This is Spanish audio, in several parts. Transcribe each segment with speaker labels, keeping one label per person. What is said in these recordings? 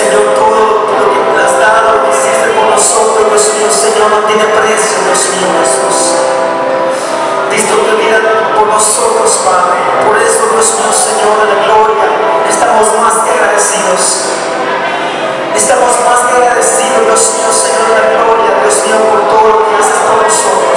Speaker 1: Señor, todo lo que me has dado, lo que hiciste por nosotros, Dios mío, Señor, no tiene precio, Dios mío, Jesús. Diste tu vida por nosotros, Padre. Por eso, Dios mío, Señor, en la gloria, estamos más que agradecidos. Estamos más que agradecidos, Dios mío, Señor, en la gloria, Dios mío, por todo lo que haces por nosotros.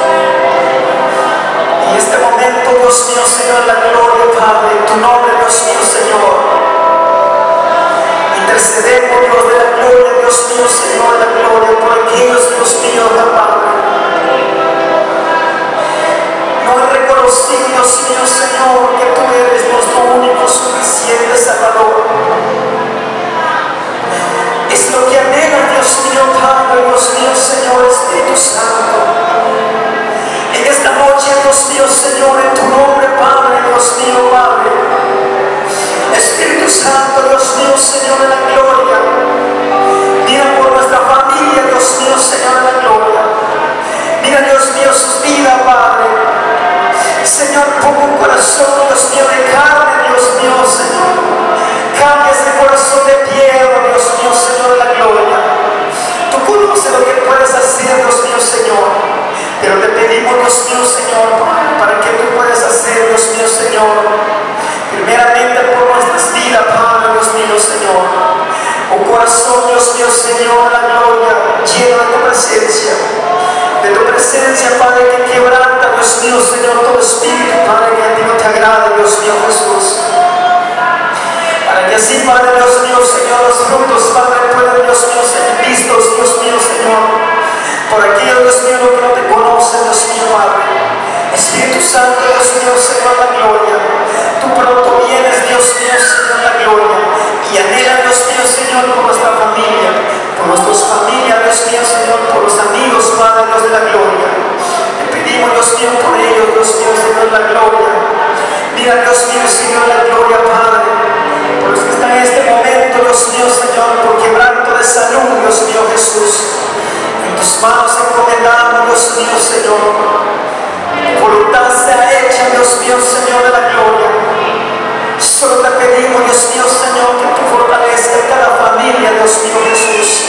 Speaker 1: En este momento, Dios mío, Señor, en la gloria, Padre, en tu nombre, Dios mío, Señor, intercedemos, Dios de la gloria, Dios mío, Señor, de la gloria, por aquellos, Dios mío, Padre. No he reconocido, Dios mío, Señor, que tú eres nuestro único suficiente Salvador. Es lo que anhela, Dios mío, Padre, Dios mío, Señor, Espíritu Santo. En esta noche, Dios mío, Señor, en tu nombre, Padre, Dios mío, Padre. Espíritu Santo, Dios mío, Señor, en la gloria. Mira por nuestra familia, Dios mío, Señor, en la gloria. Mira, Dios mío, sus vidas, Padre. Señor, pongo un corazón, Dios mío, de carne, Dios mío, Señor. Cambia ese corazón de piedra, Dios mío, Señor, en la gloria. Tú conoces lo que puedes hacer, Dios mío, Señor. Pero te pedimos, Dios mío, Señor, para que tú puedas hacer, Dios mío, Señor. Primeramente por nuestras vidas, Padre, Dios mío, Señor. Un corazón, Dios mío, Señor, en la gloria, lleno de tu presencia. De tu presencia, Padre, que quebranta, Dios mío, Señor, todo espíritu, Padre, que a ti no te agrade, Dios mío, Jesús. Para que así, Padre, Dios mío, Señor, los frutos, Padre, puedan, Dios mío, ser vistos, Dios mío, Señor, por aquellos, Dios mío, que no te conocen, Dios mío, Padre. Espíritu Santo, Dios mío, Señor, la gloria. Tú pronto vienes, Dios mío, Señor, la gloria. Y anhela, Dios mío, Señor, por nuestra familia, por nuestras familias, Dios mío, Señor, por los amigos, Padre, Dios de la gloria. Te pedimos, Dios mío, por ellos, Dios mío, Señor, la gloria. Mira, Dios mío, Señor, la gloria, Padre. Por los que están en este momento, Dios mío, Señor, por quebranto de salud, Dios mío, Jesús. En tus manos encomendamos, Dios mío, Señor. Tu voluntad sea hecha, Dios mío, Señor, de la gloria. Solo te pedimos, Dios mío, Señor, que tú fortalezcas cada familia, Dios mío, Jesús.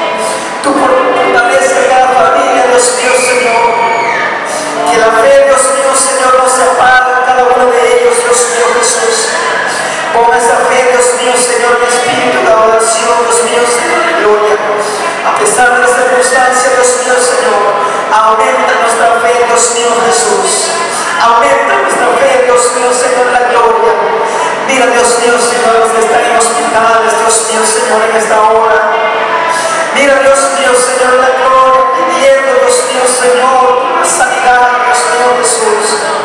Speaker 1: Tú fortalezcas cada familia, Dios mío, Señor. Que la fe, Dios mío, Señor, no se apague en cada uno de ellos, Dios mío, Jesús. Ponga esa fe, Dios mío, Señor, en espíritu de adoración, Dios mío, Señor, de gloria. A pesar de las circunstancias, Dios mío, Señor, aumenta nuestra fe, Dios mío, Jesús. Aumenta nuestra fe, Dios mío, Señor, la gloria. Mira, Dios mío, Señor, los que están en hospitales, Dios mío, Señor, en esta hora. Mira, Dios mío, Señor, la gloria, pidiendo, Dios mío, Señor, la sanidad, Dios mío, Jesús.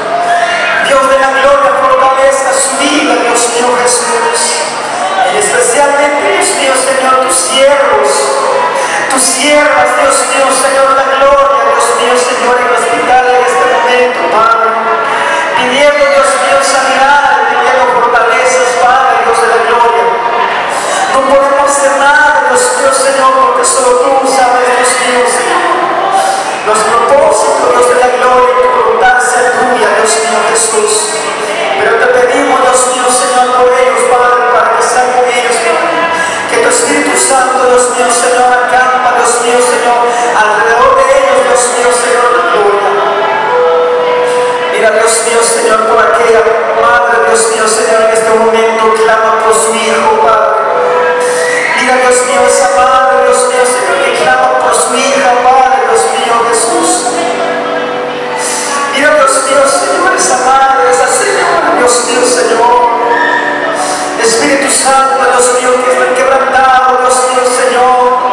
Speaker 1: Dios de la gloria, fortalezca su vida, Dios mío, Jesús. Y especialmente, Dios mío, Señor, tus siervos, tus siervas, Dios mío, Señor, la gloria, Dios mío, Señor, en el hospital en este momento, Padre. Pidiendo, Dios mío, sanidad, pidiendo fortalezas, Padre, Dios de la gloria. No podemos hacer nada, Dios mío, Señor, porque solo tú sabes, Dios mío, Señor. Los propósitos, Dios de la gloria, y tu voluntad sea tuya, Dios mío, Jesús. Pero te pedimos, Dios mío, Señor, por ellos, Padre, para que sean con ellos, Padre. Que tu Espíritu Santo, Dios mío, Señor, acampa, Dios mío, Señor, alrededor de ellos, Dios mío, Señor, la gloria. Mira, Dios mío, Señor, por aquella madre, Dios mío, Señor, en este momento clama por su hijo, Padre. Mira, Dios mío, esa madre, Dios mío, Señor, que clama por su hija, Padre, Dios mío, Jesús. Mira, Dios mío, Señor, esa madre, esa señora, Dios mío, Señor. Espíritu Santo, Dios mío, que está quebrantado, Dios mío, Señor.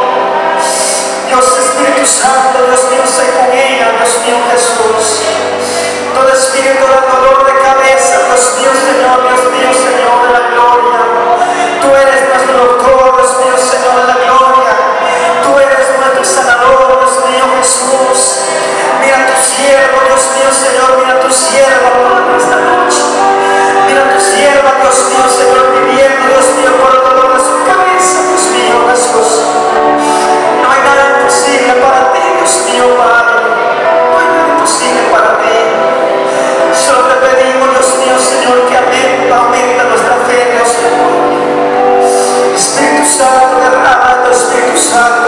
Speaker 1: Santo, derrama tu Espíritu Santo.